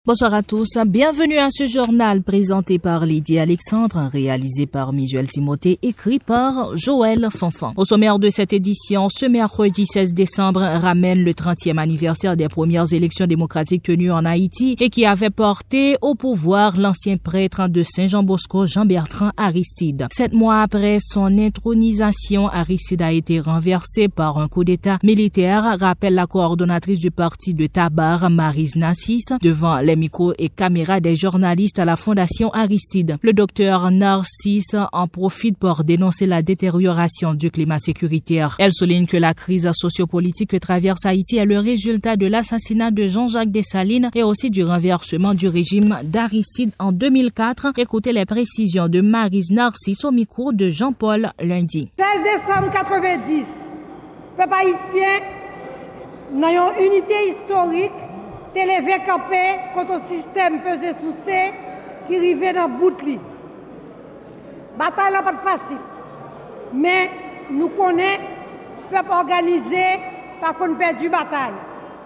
Bonsoir à tous, bienvenue à ce journal présenté par Lydie Alexandre, réalisé par Miguel Timothée, écrit par Joël Fanfan. Au sommaire de cette édition, ce mercredi 16 décembre ramène le 30e anniversaire des premières élections démocratiques tenues en Haïti et qui avait porté au pouvoir l'ancien prêtre de Saint-Jean-Bosco, Jean-Bertrand Aristide. 7 mois après son intronisation, Aristide a été renversé par un coup d'État militaire, rappelle la coordonnatrice du parti de Tabar, Maryse Nassis, devant les micros et caméras des journalistes à la Fondation Aristide. Le docteur Narcisse en profite pour dénoncer la détérioration du climat sécuritaire. Elle souligne que la crise sociopolitique que traverse Haïti est le résultat de l'assassinat de Jean-Jacques Dessalines et aussi du renversement du régime d'Aristide en 2004. Écoutez les précisions de Maryse Narcisse au micro de Jean-Paul lundi. 16 décembre 90, peuple haïtien, dans une unité historique, télévé campé contre le système pesé sous C qui arrivait dans le bout de lui. Bataille n'est pas facile. Mais nous connaissons le peuple organisé par contre perdu bataille.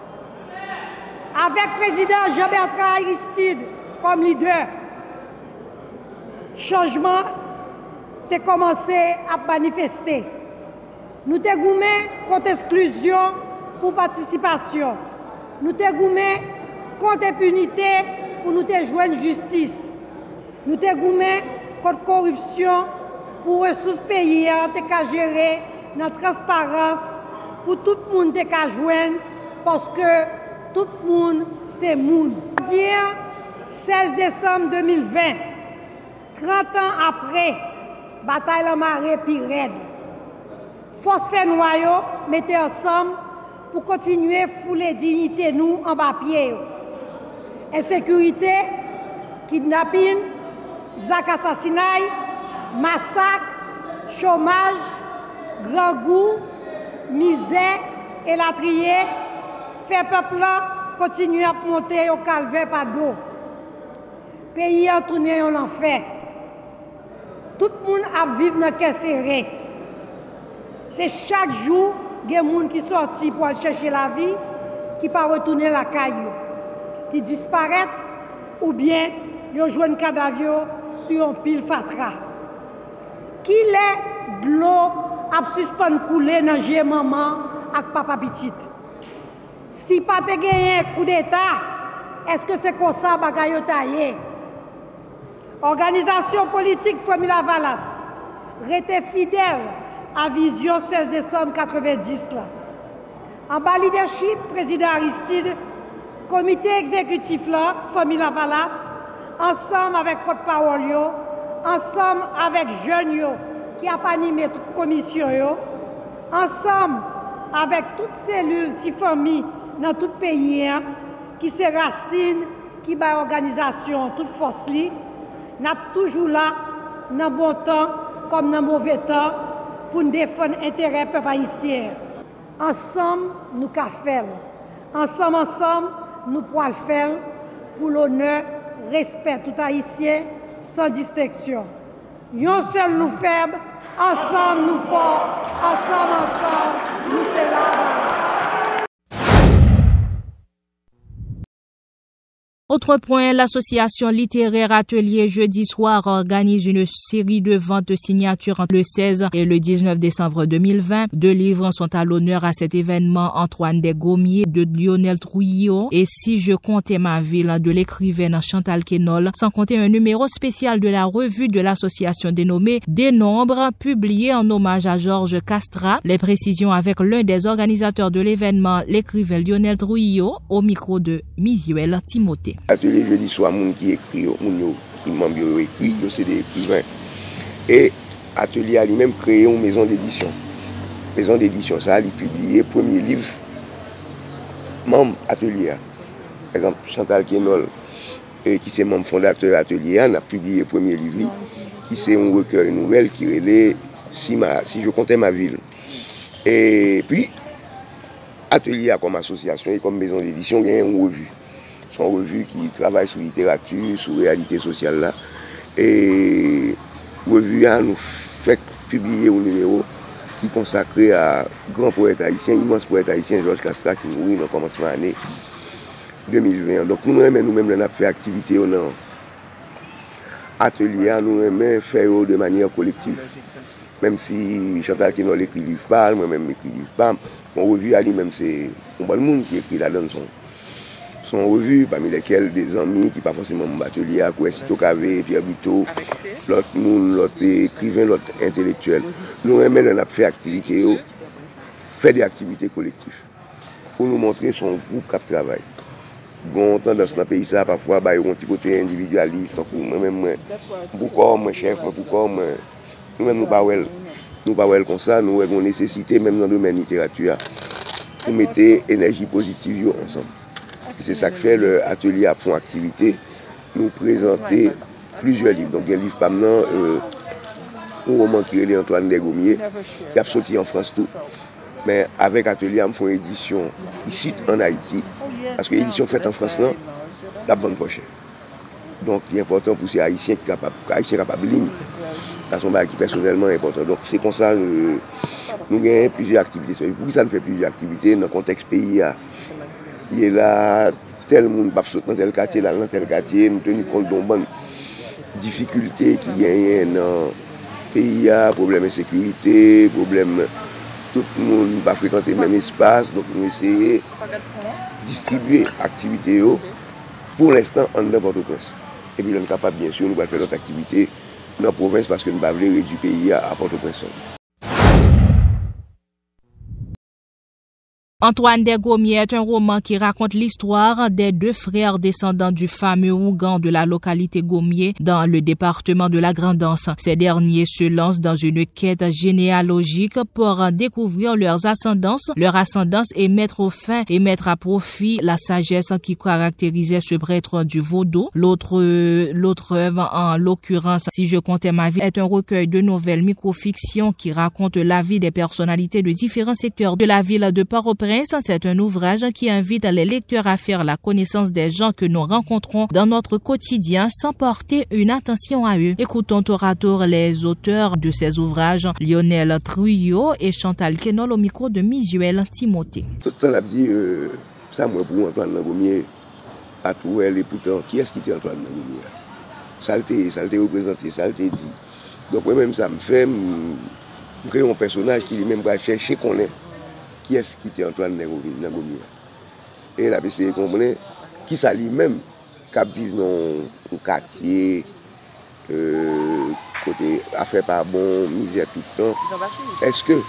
Avec le président Jean-Bertrand Aristide comme leader, changement a commencé à manifester. Nous avons goumé contre exclusion pour participation. Nous te goumé contre impunité pour nous te joindre justice. Nous te goumé contre corruption pour ressources pays te gérer dans transparence pour tout le monde te joindre parce que tout le monde c'est monde. Dire 16 décembre 2020, 30 ans après, bataille en marée puis raide. Force fait noyau, mettez ensemble pour continuer à fouler dignité nous en bas pied. Insécurité, kidnapping, zak assassinat, massacre, chômage, grand goût, misère et latrier, fait peuple continuer à monter au calvaire par dos. Pays en tourné en enfer. Tout le monde a vivre dans le serré. C'est chaque jour il y a des gens qui sont sortis pour aller chercher la vie, qui ne peuvent pas retourner la caillou, qui disparaissent ou bien ils jouent un cadavre sur un pile fatra. Qui est de l'eau à suspendre couler dans le maman avec papa petit? Si pas te gagné un coup d'État, est-ce que c'est comme ça bagaille taillé? Organisation politique Formula Valas, restez fidèle à vision 16 décembre 90 là. En bas leadership, président Aristide, comité exécutif là, Formula Valas, ensemble avec porte-parole yo, ensemble avec jeunes yo, qui a animé toute commission yo, ensemble avec toute cellule, toute famille dans tout pays hein, qui se racine, qui bat organisation, toute force li, n'a toujours là, dans bon temps comme dans mauvais temps, pour nous défendre l'intérêt du peuple haïtien. Ensemble, nous pouvons faire. Ensemble, nous pouvons faire pour l'honneur, respect tout haïtien, sans distinction. Yon seul nous faibles, ensemble nous forts, ensemble, nous c'est là. Autre point, l'association littéraire Atelier jeudi soir organise une série de ventes de signatures entre le 16 et le 19 décembre 2020. 2 livres sont à l'honneur à cet événement: Antoine Desgommiers de Lionel Trujillo et Si je comptais ma ville de l'écrivaine Chantal Quénol, sans compter un numéro spécial de la revue de l'association dénommée Des Nombres, publié en hommage à Georges Castra. Les précisions avec l'un des organisateurs de l'événement, l'écrivain Lionel Trujillo, au micro de Miguel Timothée. Atelier jeudi soir, moun qui écrit, moun qui membre écrit, c'est des écrivains. Et Atelier a lui-même créé une maison d'édition. Maison d'édition, ça a publié le premier livre. Membre Atelier. Par exemple, Chantal Quénol, qui est membre fondateur Atelier, a publié le premier livre, qui c'est un recueil nouvelle qui relève si je comptais ma ville. Et puis, Atelier comme association et comme maison d'édition, il y a une revue. Une revue qui travaille sur littérature, sur réalité sociale là. Et revue a nous fait publier un numéro qui est consacré à grand poète haïtien, immense poète haïtien Georges Castra qui mourit dans le commencement de l'année. 2020. Donc nous nous-mêmes, on a fait activité au atelier, nous aimons faire de manière collective. Même si Chantal qui écrit livre pas, moi-même écrit livre pas, mon revue à lui-même c'est un bon monde qui écrit là-dedans son revue, parmi lesquels des amis qui pas forcément mon atelier, Kouessito Kavé, Pierre Buteau, l'autre écrivain, l'autre intellectuel. Nous aimons on a fait activité, faire des activités collectives pour nous montrer son groupe qui travaille. Bon, tendance dans le pays, ça, parfois, il y a un petit côté individualiste. Moi-même, pourquoi moi chef, pourquoi moi. Nous-mêmes, nous ne pas comme ça, nous avons nécessité, même dans le domaine de la littérature, pour mettre énergie positive ensemble. C'est ça que fait l'atelier à fond activité, nous présenter plusieurs livres. Donc, il y a un livre pas maintenant, un roman qui est Antoine Desgommiers, qui a sorti en France tout. Mais avec l'atelier, on fait une édition ici en Haïti. Parce que l'édition faite en France, là, la bonne prochaine. Donc, il est important pour ces Haïtiens qui sont capables de lire. Ça sont qui personnellement important. Donc, c'est comme ça, nous gagnons plusieurs activités. Pourquoi ça nous fait plusieurs activités dans le contexte pays? Il est là, tel monde va sauter dans tel quartier, là, dans tel quartier. Nous tenons compte de bonnes difficultés qui gagnent dans le pays, problème de sécurité, problème. Tout le monde va fréquenter le même espace. Donc, nous essayons de distribuer l'activité pour l'instant en Port-au-Prince. Et puis, nous sommes capables, bien sûr, nous allons faire notre activité dans la province parce que nous ne voulons pas réduire du pays à Port-au-Prince. Antoine Desgommiers est un roman qui raconte l'histoire des deux frères descendants du fameux Ougan de la localité Gommiers dans le département de la Grande-Anse. Ces derniers se lancent dans une quête généalogique pour découvrir leurs ascendances et mettre au fin et mettre à profit la sagesse qui caractérisait ce prêtre du Vaudou. L'autre œuvre, en l'occurrence, Si je comptais ma vie, est un recueil de nouvelles microfictions qui raconte la vie des personnalités de différents secteurs de la ville de Port-au-Prince. C'est un ouvrage qui invite les lecteurs à faire la connaissance des gens que nous rencontrons dans notre quotidien sans porter une attention à eux. Écoutons tour à tour les auteurs de ces ouvrages, Lionel Trujillo et Chantal Kenol au micro de Misuel Timothée. Tout le temps, a dit, ça moi pour Antoine Desgommiers, à tout et pourtant, qui est-ce qui était Antoine Desgommiers? Ça a été représenté, ça a été dit. Donc moi-même, ça me fait créer un personnage qui lui-même va chercher qu'on est. Qui est-ce qui était Antoine Desgommiers? Et la BCE comprend qui ça lui-même, qui vit dans un quartier, côté affaires pas bon, misère tout le temps. Est-ce que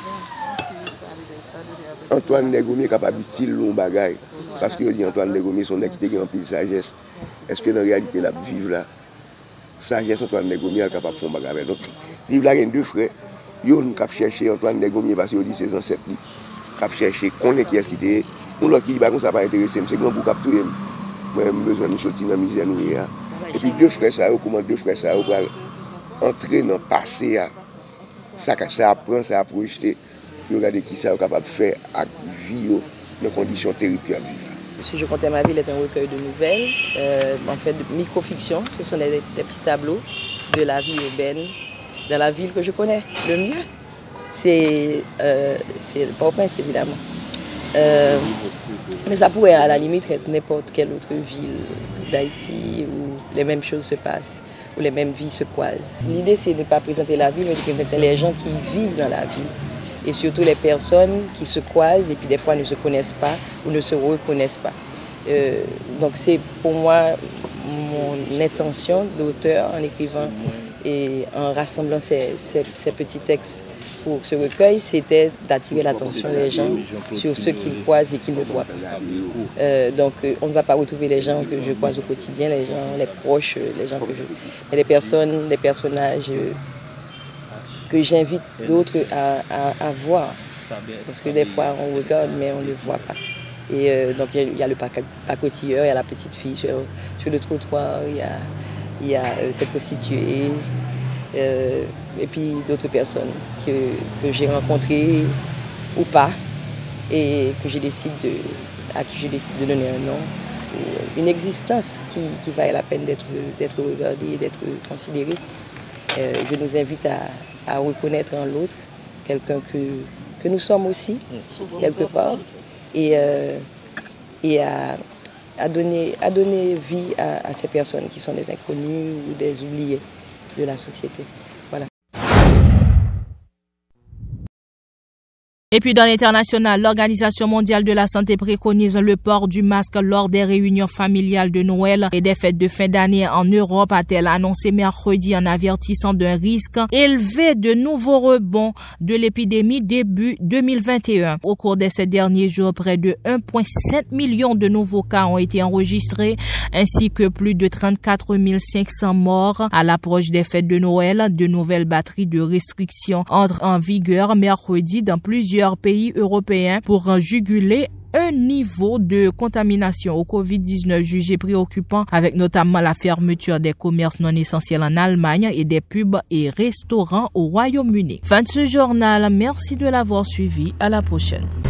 Antoine Desgommiers est capable de utiliser le bagage? Parce que dit Antoine Desgommiers son qui était rempli de sagesse. Est-ce que dans la réalité, la vivre là, sagesse Antoine Desgommiers est capable de faire un bagage? Donc, livre là, il y a deux frères. Ils ont cherché Antoine Desgommiers parce qu'ils dit ses ancêtres. Cap chercher qu'on est qui est cité nous l'autre qui dit pas ça pas intéressé c'est grand pour capturer moi besoin de sortir dans misère nous et puis deux frères ça comment deux frères ça pour entrer dans passé ça apprend ça projeter pour regarder qui ça est capable de faire à vie dans conditions terribles à vivre. Si je comptais ma ville est un recueil de nouvelles en fait de microfiction, ce sont des petits tableaux de la vie urbaine dans la ville que je connais le mieux. C'est Port-au-Prince évidemment. Mais ça pourrait à la limite être n'importe quelle autre ville d'Haïti où les mêmes choses se passent, où les mêmes vies se croisent. L'idée c'est de ne pas présenter la ville, mais de présenter les gens qui vivent dans la ville. Et surtout les personnes qui se croisent et puis des fois ne se connaissent pas ou ne se reconnaissent pas. Donc c'est pour moi mon intention d'auteur en écrivant et en rassemblant ces petits textes pour ce recueil, c'était d'attirer l'attention des gens sur ce qu'ils croisent et qu'ils ne voient pas. Donc on ne va pas retrouver les gens que je croise au quotidien, les gens, les proches, les gens que je... Mais des personnes, des personnages que j'invite d'autres à voir. Parce que des fois on regarde mais on ne le voit pas. Et donc il y a le pacotilleur, il y a la petite fille sur le trottoir, il y a cette prostituée. Et puis d'autres personnes que j'ai rencontrées ou pas et à qui je décide de donner un nom, une existence qui vaille la peine d'être regardée, d'être considérée. Je nous invite à reconnaître en l'autre quelqu'un que nous sommes aussi, quelque part, et à à donner vie à ces personnes qui sont des inconnus ou des oubliés de la société. Voilà. Et puis dans l'international, l'Organisation mondiale de la santé préconise le port du masque lors des réunions familiales de Noël et des fêtes de fin d'année en Europe, a-t-elle annoncé mercredi en avertissant d'un risque élevé de nouveaux rebonds de l'épidémie début 2021. Au cours de ces derniers jours, près de 1,7 million de nouveaux cas ont été enregistrés, ainsi que plus de 34 500 morts. À l'approche des fêtes de Noël, de nouvelles batteries de restrictions entrent en vigueur mercredi dans plusieurs pays européens pour juguler un niveau de contamination au Covid-19 jugé préoccupant, avec notamment la fermeture des commerces non essentiels en Allemagne et des pubs et restaurants au Royaume-Uni. Fin de ce journal, merci de l'avoir suivi, à la prochaine.